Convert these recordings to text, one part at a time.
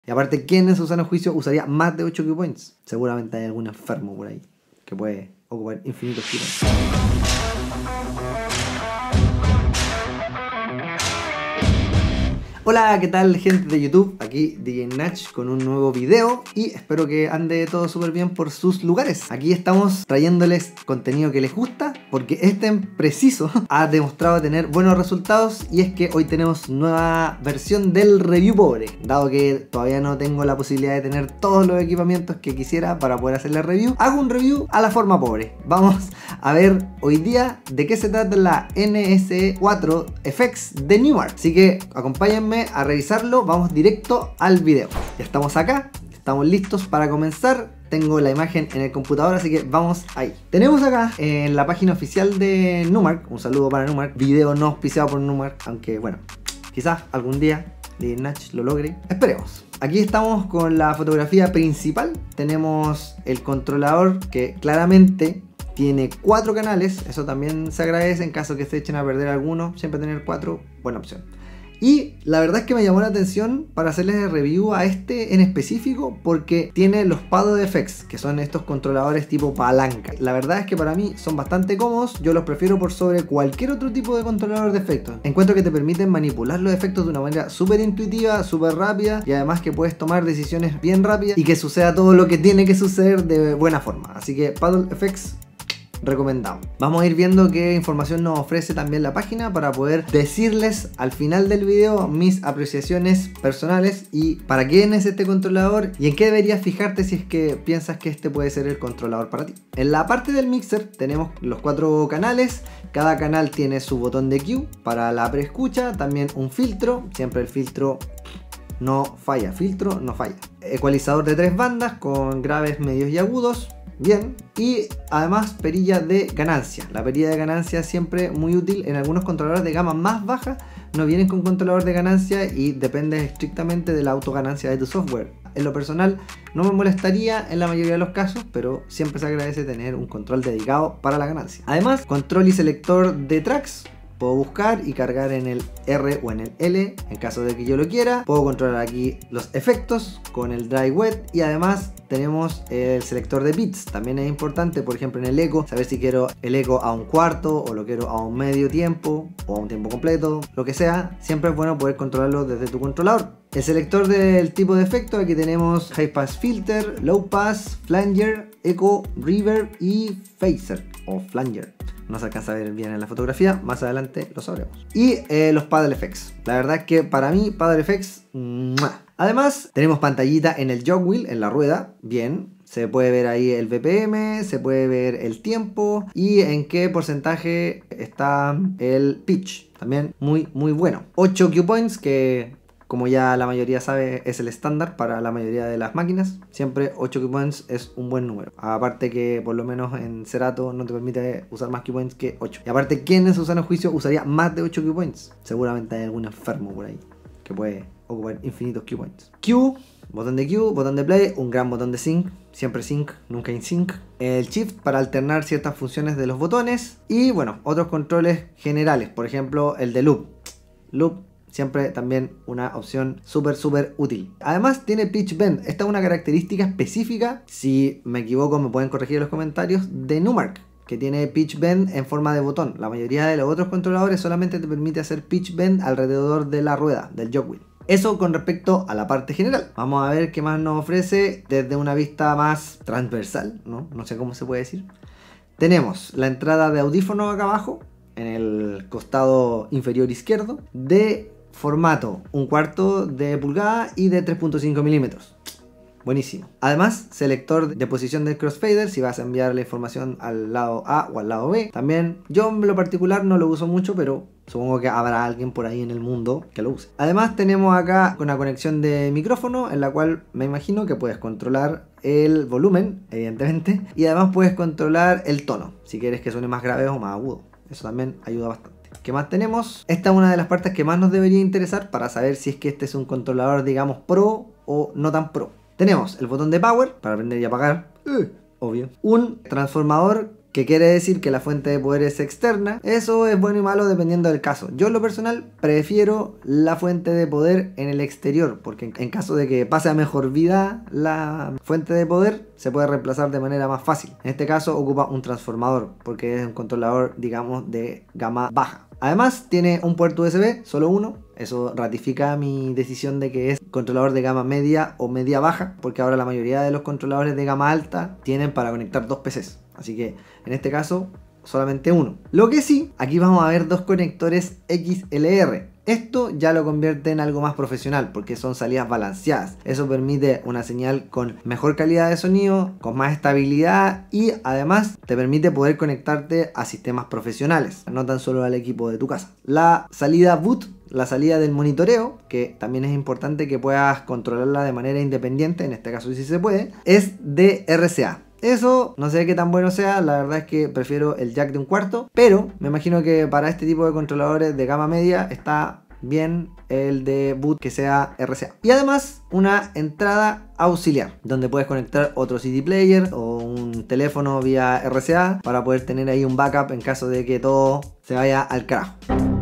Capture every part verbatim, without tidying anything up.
Y aparte, ¿quién en su sano juicio usaría más de ocho key points? Seguramente hay algún enfermo por ahí que puede ocupar infinitos key points. Hola, ¿qué tal gente de YouTube? Aquí D J Nach con un nuevo video y espero que ande todo súper bien por sus lugares. Aquí estamos trayéndoles contenido que les gusta porque este en preciso ha demostrado tener buenos resultados, y es que hoy tenemos nueva versión del review pobre. Dado que todavía no tengo la posibilidad de tener todos los equipamientos que quisiera para poder hacer la review, hago un review a la forma pobre. Vamos a ver hoy día de qué se trata la N S cuatro F X de Numark. Así que acompáñenme a revisarlo, vamos directo al video. Ya estamos acá, estamos listos para comenzar. Tengo la imagen en el computador, así que vamos ahí. Tenemos acá en la página oficial de Numark, un saludo para Numark, video no auspiciado por Numark, aunque bueno, quizás algún día D J Nach lo logre, esperemos. Aquí estamos con la fotografía principal. Tenemos el controlador que claramente tiene cuatro canales, eso también se agradece en caso que se echen a perder alguno. Siempre tener cuatro, buena opción. Y la verdad es que me llamó la atención para hacerles el review a este en específico porque tiene los Paddle F X, que son estos controladores tipo palanca. La verdad es que para mí son bastante cómodos, yo los prefiero por sobre cualquier otro tipo de controlador de efectos. Encuentro que te permiten manipular los efectos de una manera súper intuitiva, súper rápida, y además que puedes tomar decisiones bien rápidas y que suceda todo lo que tiene que suceder de buena forma. Así que Paddle F X, recomendado. Vamos a ir viendo qué información nos ofrece también la página para poder decirles al final del video mis apreciaciones personales y para quién es este controlador y en qué deberías fijarte si es que piensas que este puede ser el controlador para ti. En la parte del mixer tenemos los cuatro canales. Cada canal tiene su botón de Q para la preescucha, también un filtro, siempre el filtro no falla, filtro no falla. Ecualizador de tres bandas con graves, medios y agudos. Bien, y además perilla de ganancia. La perilla de ganancia siempre muy útil en algunos controladores de gama más baja. No vienen con controlador de ganancia y depende estrictamente de la autoganancia de tu software. En lo personal no me molestaría en la mayoría de los casos, pero siempre se agradece tener un control dedicado para la ganancia. Además, control y selector de tracks. Puedo buscar y cargar en el R o en el L en caso de que yo lo quiera. Puedo controlar aquí los efectos con el dry wet y además tenemos el selector de bits. También es importante, por ejemplo en el eco, saber si quiero el eco a un cuarto o lo quiero a un medio tiempo o a un tiempo completo, lo que sea. Siempre es bueno poder controlarlo desde tu controlador. El selector del tipo de efecto, aquí tenemos High Pass Filter, Low Pass, Flanger, Echo, Reverb y Phaser o Flanger. No se alcanza a ver bien en la fotografía, más adelante lo sabremos. Y eh, los Paddle F X. La verdad es que para mí Paddle F X, ¡mua! Además tenemos pantallita en el jog wheel, en la rueda, bien. Se puede ver ahí el B P M, se puede ver el tiempo y en qué porcentaje está el pitch. También muy muy bueno. ocho Q points que, como ya la mayoría sabe, es el estándar para la mayoría de las máquinas. Siempre ocho key points es un buen número. Aparte que por lo menos en Cerato no te permite usar más key points que ocho. Y aparte, ¿quién en su sano juicio usaría más de ocho key points? Seguramente hay algún enfermo por ahí que puede ocupar infinitos key points. Q, botón de Q, botón de play, un gran botón de sync. Siempre sync, nunca in sync. El shift para alternar ciertas funciones de los botones. Y bueno, otros controles generales. Por ejemplo, el de loop. Loop. Siempre también una opción súper súper útil. Además tiene pitch bend. Esta es una característica específica, si me equivoco me pueden corregir en los comentarios, de Numark, que tiene pitch bend en forma de botón. La mayoría de los otros controladores solamente te permite hacer pitch bend alrededor de la rueda, del jog wheel. Eso con respecto a la parte general. Vamos a ver qué más nos ofrece desde una vista más transversal, ¿no? No sé cómo se puede decir. Tenemos la entrada de audífono acá abajo, en el costado inferior izquierdo, de formato un cuarto de pulgada y de tres punto cinco milímetros. Buenísimo. Además, selector de posición del crossfader si vas a enviar la información al lado A o al lado B. También, yo en lo particular no lo uso mucho, pero supongo que habrá alguien por ahí en el mundo que lo use. Además, tenemos acá una conexión de micrófono en la cual me imagino que puedes controlar el volumen, evidentemente, y además puedes controlar el tono, si quieres que suene más grave o más agudo. Eso también ayuda bastante. ¿Qué más tenemos? Esta es una de las partes que más nos debería interesar para saber si es que este es un controlador, digamos, pro o no tan pro. Tenemos el botón de power para prender y apagar, uh, obvio. Un transformador que quiere decir que la fuente de poder es externa. Eso es bueno y malo dependiendo del caso. Yo en lo personal prefiero la fuente de poder en el exterior, porque en caso de que pase a mejor vida la fuente de poder, se puede reemplazar de manera más fácil. En este caso ocupa un transformador, porque es un controlador, digamos, de gama baja. Además tiene un puerto U S B, solo uno. Eso ratifica mi decisión de que es controlador de gama media o media baja, porque ahora la mayoría de los controladores de gama alta tienen para conectar dos P Cs. Así que en este caso solamente uno. Lo que sí, aquí vamos a ver dos conectores X L R. Esto ya lo convierte en algo más profesional porque son salidas balanceadas. Eso permite una señal con mejor calidad de sonido, con más estabilidad y además te permite poder conectarte a sistemas profesionales, no tan solo al equipo de tu casa. La salida boot, la salida del monitoreo, que también es importante que puedas controlarla de manera independiente, en este caso sí se puede, es de R C A. Eso no sé qué tan bueno sea, la verdad es que prefiero el jack de un cuarto, pero me imagino que para este tipo de controladores de gama media está bien el de boot que sea R C A. Y además una entrada auxiliar, donde puedes conectar otro C D player o un teléfono vía R C A para poder tener ahí un backup en caso de que todo se vaya al carajo.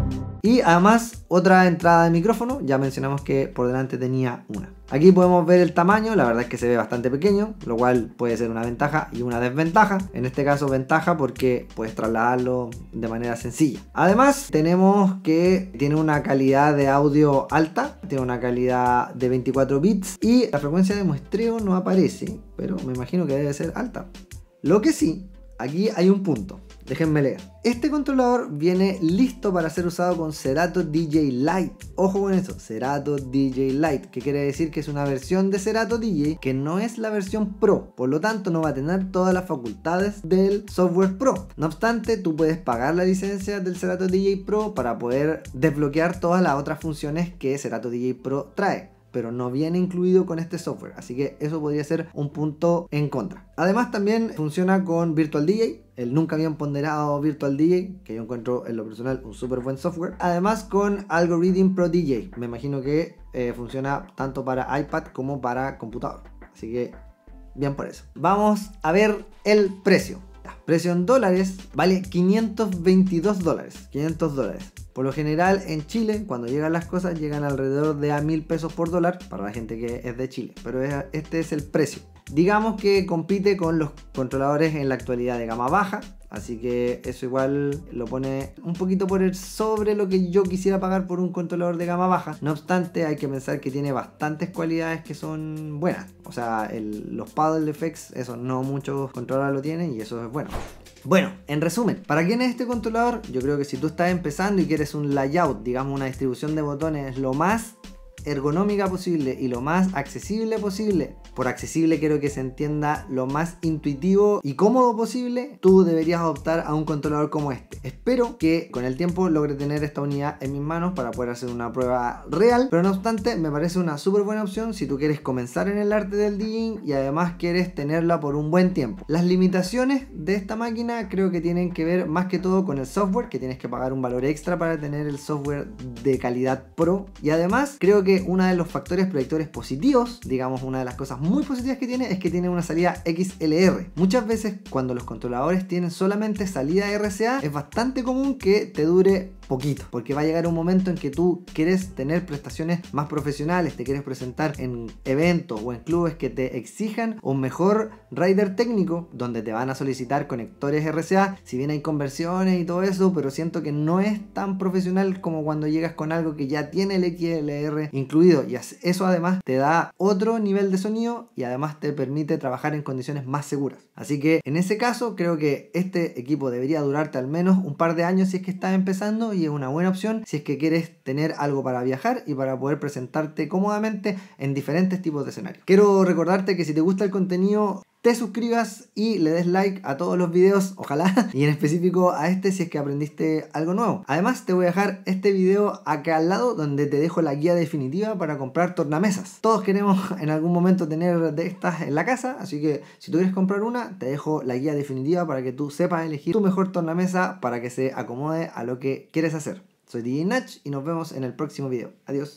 Y además otra entrada de micrófono, ya mencionamos que por delante tenía una. Aquí podemos ver el tamaño, la verdad es que se ve bastante pequeño, lo cual puede ser una ventaja y una desventaja. En este caso ventaja porque puedes trasladarlo de manera sencilla. Además tenemos que tiene una calidad de audio alta, tiene una calidad de veinticuatro bits y la frecuencia de muestreo no aparece, pero me imagino que debe ser alta. Lo que sí, aquí hay un punto. Déjenme leer. Este controlador viene listo para ser usado con Serato D J Lite. Ojo con eso, Serato D J Lite, que quiere decir que es una versión de Serato D J que no es la versión Pro. Por lo tanto, no va a tener todas las facultades del software Pro. No obstante, tú puedes pagar la licencia del Serato D J Pro para poder desbloquear todas las otras funciones que Serato D J Pro trae, pero no viene incluido con este software, así que eso podría ser un punto en contra. Además también funciona con Virtual D J, el nunca bien ponderado Virtual D J, que yo encuentro en lo personal un súper buen software. Además con Algorithm Pro D J, me imagino que eh, funciona tanto para iPad como para computador, así que bien por eso. Vamos a ver el precio. Precio en dólares, vale quinientos veintidós dólares, quinientos dólares. Por lo general en Chile, cuando llegan las cosas, llegan alrededor de a mil pesos por dólar para la gente que es de Chile, pero es, este es el precio. Digamos que compite con los controladores en la actualidad de gama baja, así que eso igual lo pone un poquito por el sobre lo que yo quisiera pagar por un controlador de gama baja. No obstante, hay que pensar que tiene bastantes cualidades que son buenas. O sea, el, los paddle effects, eso no muchos controladores lo tienen y eso es bueno. Bueno, en resumen, ¿para quién es este controlador? Yo creo que si tú estás empezando y quieres un layout, digamos una distribución de botones lo más ergonómica posible y lo más accesible posible, por accesible quiero que se entienda lo más intuitivo y cómodo posible, tú deberías optar a un controlador como este. Espero que con el tiempo logre tener esta unidad en mis manos para poder hacer una prueba real, pero no obstante me parece una súper buena opción si tú quieres comenzar en el arte del DJing y además quieres tenerla por un buen tiempo. Las limitaciones de esta máquina creo que tienen que ver más que todo con el software, que tienes que pagar un valor extra para tener el software de calidad pro, y además creo que uno de los factores predictores positivos, digamos una de las cosas muy positivas que tiene, es que tiene una salida X L R. Muchas veces cuando los controladores tienen solamente salida R C A es bastante común que te dure poquito, porque va a llegar un momento en que tú quieres tener prestaciones más profesionales, te quieres presentar en eventos o en clubes que te exijan un mejor rider técnico, donde te van a solicitar conectores R C A, si bien hay conversiones y todo eso, pero siento que no es tan profesional como cuando llegas con algo que ya tiene el X L R incluido, y eso además te da otro nivel de sonido y además te permite trabajar en condiciones más seguras. Así que en ese caso creo que este equipo debería durarte al menos un par de años si es que estás empezando, y es una buena opción si es que quieres tener algo para viajar y para poder presentarte cómodamente en diferentes tipos de escenarios. Quiero recordarte que si te gusta el contenido, te suscribas y le des like a todos los videos, ojalá, y en específico a este si es que aprendiste algo nuevo. Además te voy a dejar este video acá al lado donde te dejo la guía definitiva para comprar tornamesas. Todos queremos en algún momento tener de estas en la casa, así que si tú quieres comprar una, te dejo la guía definitiva para que tú sepas elegir tu mejor tornamesa para que se acomode a lo que quieres hacer. Soy D J Nach y nos vemos en el próximo video. Adiós.